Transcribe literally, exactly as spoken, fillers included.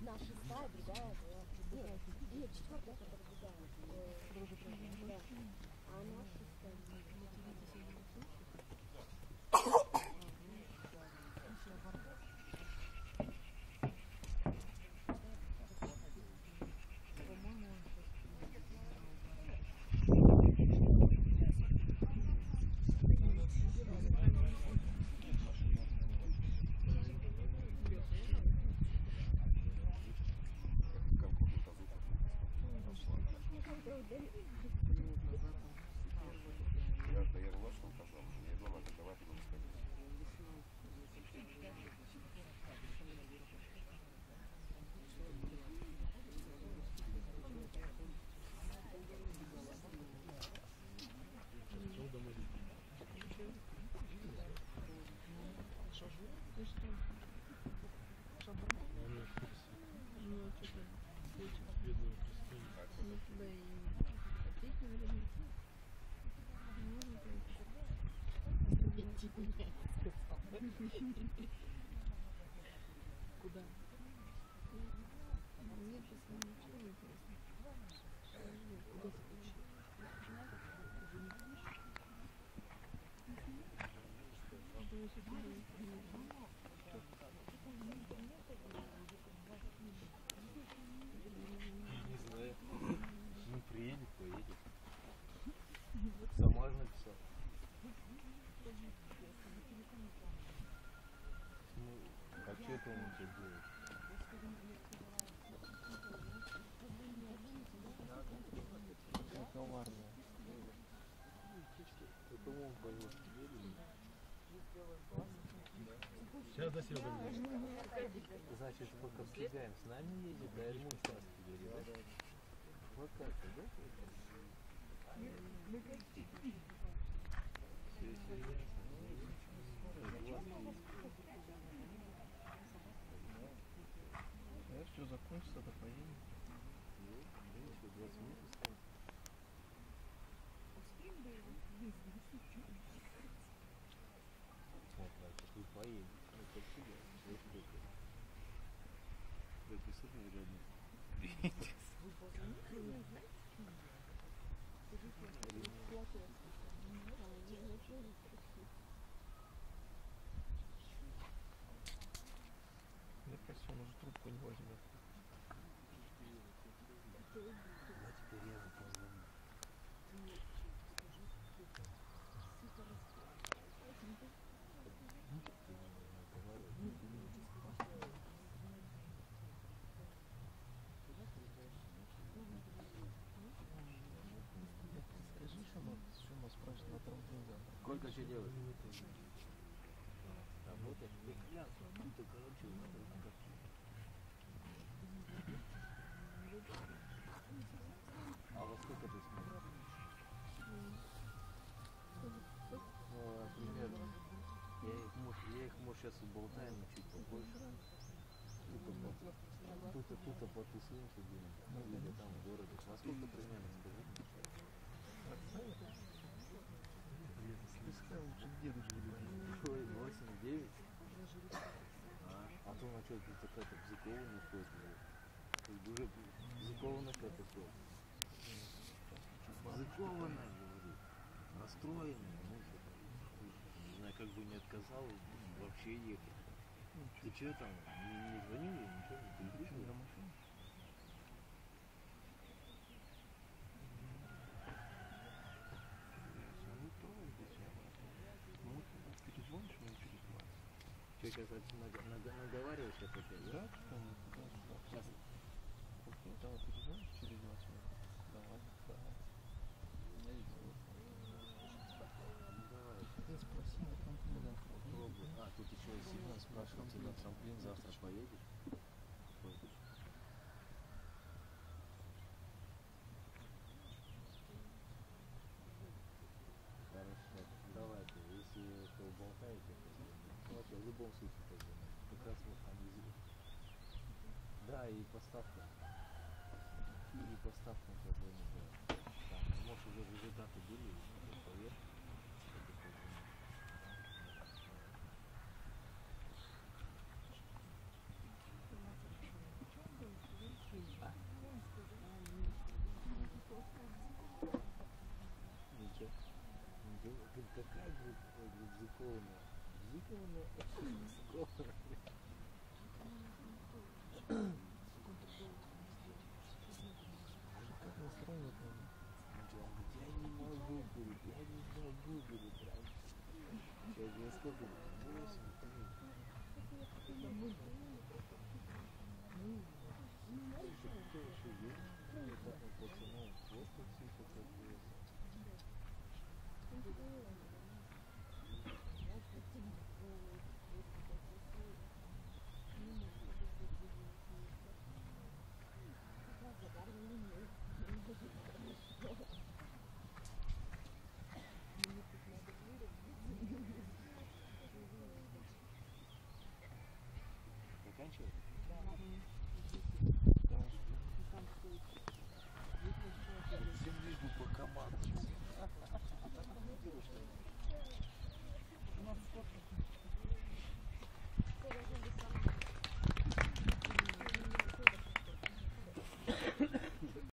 одна шестая, другая была. Нет, нет, четвертая, которая другая. Да. А она шестая. Куда? Нет, сейчас ничего не интересно. Куда ты Не знаю. Ну, приедет, поедет. Сама же написала. Ну, а что это он тебе делает? Коварная. Это он поет. Сейчас до сюда. Значит, по Капсигаем с нами ездит, да, ему участки вели, да? Вот так-то, да? Все серьезно. А все закончится, то поедем. Ну, еще двадцать минут осталось. Вот, значит, вы поедете. Ну, Капсигаем. Вот это. Записать, наверное. Мне кажется, он уже трубку не возьмет. Да, теперь я ему позвоню. Скажи, что мы, что мы спрашиваем на трамплин завтра. Сколько что делать? Работать? Тут, короче, надо как. А во сколько ты смотришь? Ну, примерно. Я их, может, я их, может, сейчас уболтаем чуть побольше. Тут-то, тут-то потусуемся где-нибудь. Ну, или там в городе. А сколько примерно, скажи? Пускай лучше к дедушке любить. Ой, восемь, девять? А, а то на что, ты такая-то бзыкованная ходит. Уже бзыкованная какая-то ходит. Бзыкованная, говорю. Расстроенная. Ну, она как бы не отказала вообще ехать. Ты что там, не, не звонил ей, ничего не переписывал? Перезвонишь, мне перезвонишь. Что, сейчас наговариваешь сейчас опять, да? Да, что мы туда, сюда. Сейчас. Окей, давай перезвонишь через двадцать минут. Давай, давай. Давай. Ты спроси на трамплин завтра. Попробуй. А, тут еще Сильно спрашивает, ты на трамплин завтра поедешь? Хорошо. Давайте, если что болтаете, то вообще в любом случае позвоните. Как раз вот там везде. Да, и поставка. И поставка позвонит. Да. Там, может, уже результаты были, поверь. рискованно. Рискованно, рискованно. Как настроено там? Я не могу, говорит, я не могу, говорит, раньше. Сейчас мне сколько? восемь